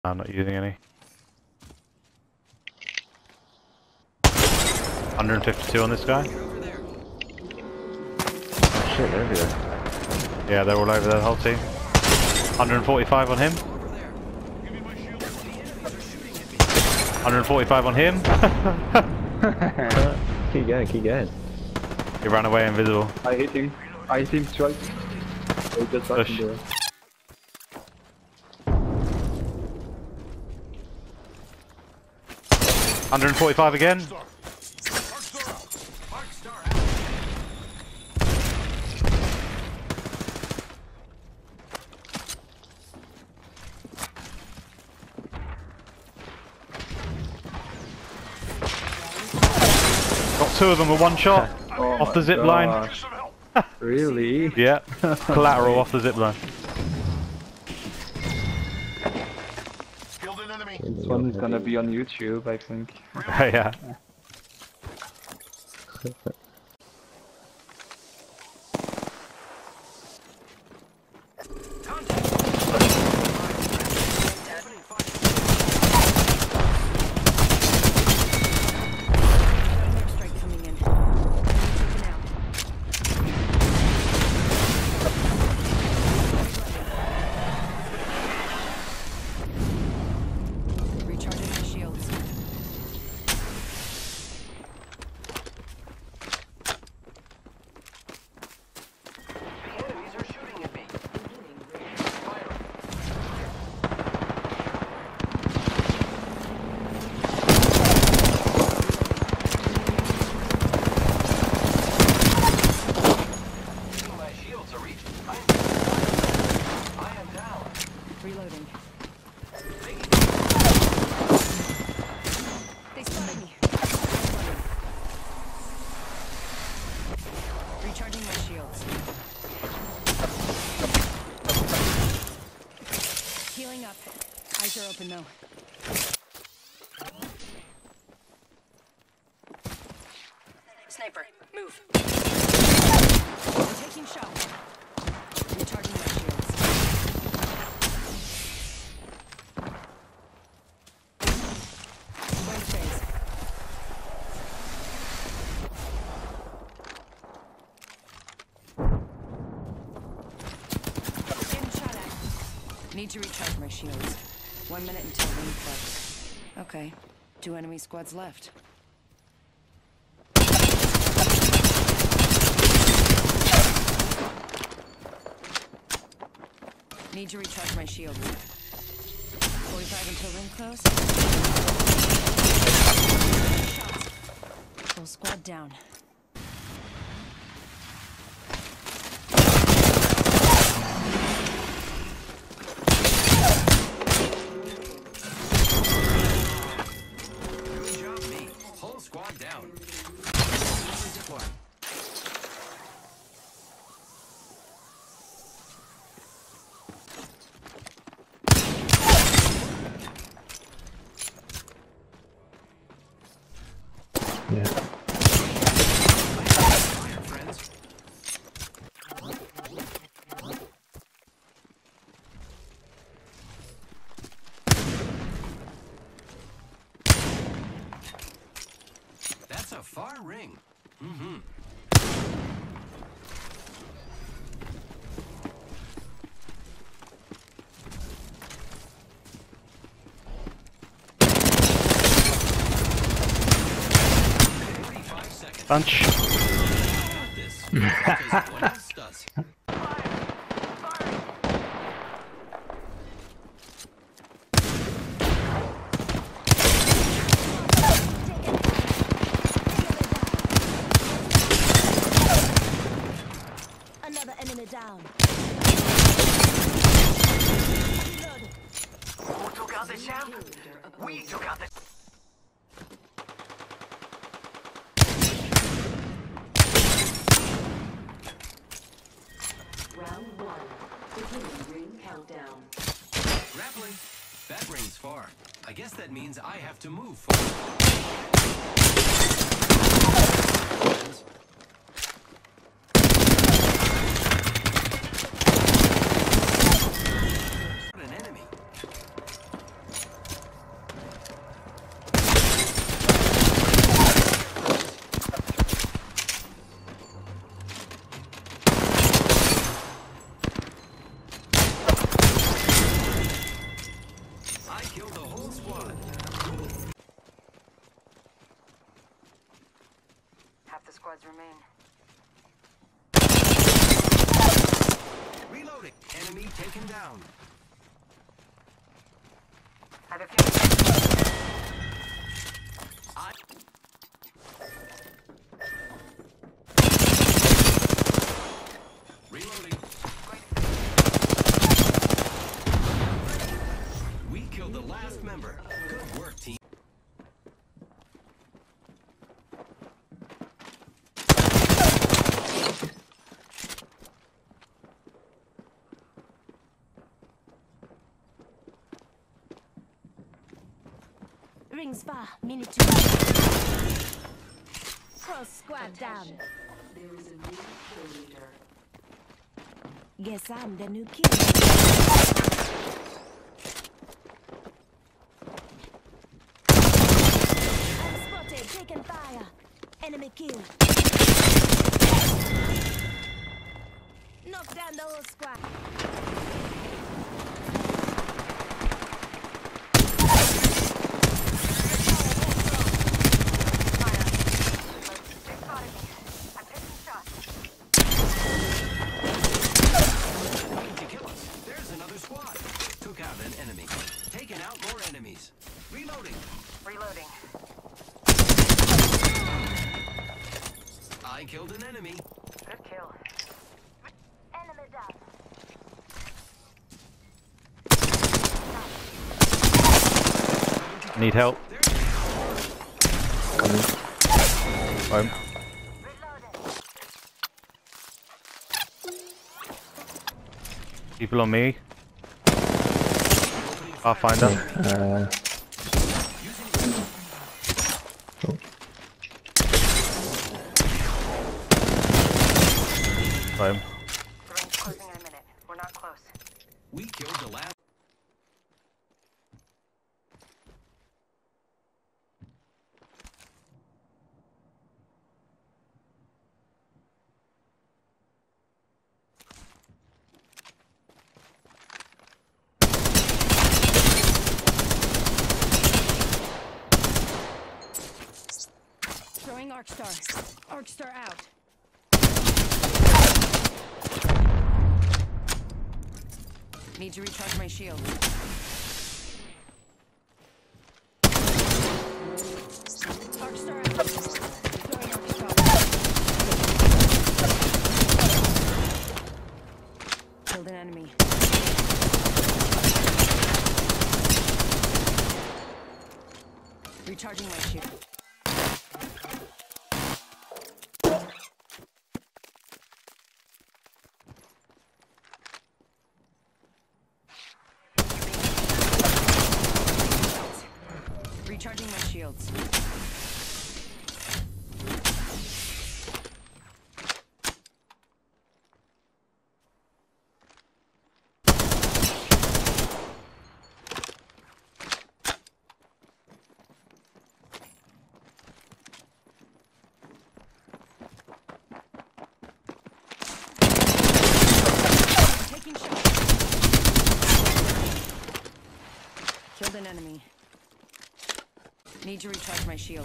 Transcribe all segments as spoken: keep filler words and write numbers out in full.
I'm not using any. one fifty-two on this guy. Oh shit, they're everywhere. Yeah, they're all over there, the whole team. one forty-five on him. one forty-five on him. Keep going, keep going. He ran away invisible. I hit him. I hit him twice. He just got Push. in there. one forty-five again. Got two of them with one shot. Oh Off the my zip line. gosh. Really? Yeah, collateral off the zip line. This one is gonna be on YouTube, I think. Yeah. Reloading. They spotted me. Recharging my shields. Healing up. Eyes are open though. Sniper, move. I'm taking shots. Recharging my shields. Going phase. Getting shot at. Need to recharge my shields. One minute until ring close. Okay. Two enemy squads left. Need to recharge my shields. forty-five until ring close. Shots. Full squad down. Good job, me. Whole squad down. Deploy. Yeah. Fire, friends. That's a far ring. Mm-hmm. Bunch. Got this. Because no one else does. Another enemy down. Who took out the champ? We took out the... Round one. Beginning ring countdown. Grappling. That ring's far. I guess that means I have to move forward. An enemy. I killed the whole squad. Half the squads remain. Reloading. Enemy taken down. I have a few. I... Reloading. We killed the last member. Good work, team. Rings far, minute two. Cross squad down. There is a new kill leader. Guess I'm the new kill leader. I'm spotted, taking fire. Enemy kill. Knock down the whole squad. To kill us. There's another squad. Took out an enemy. Taken out more enemies. Reloading. Reloading. I killed an enemy. Good kill. Enemy down. Need help. Coming. Home. People on me. Pathfinder. Uh, Home. The ring's closing in a minute. We're not close. We killed the last. Throwing Arcstar. Arcstar out. Need to recharge my shield. Arcstar out. Throwing Arcstar. Killed an enemy. Recharging my shield. Recharging my shields. Taking shots. Killed an enemy. Need to recharge my shield.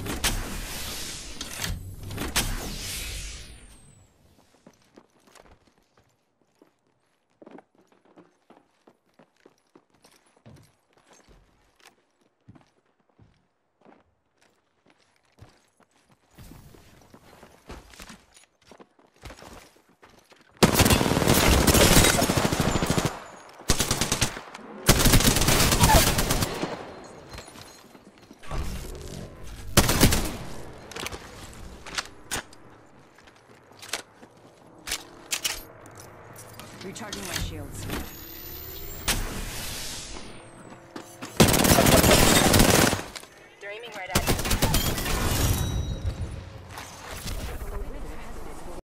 Recharging my shields.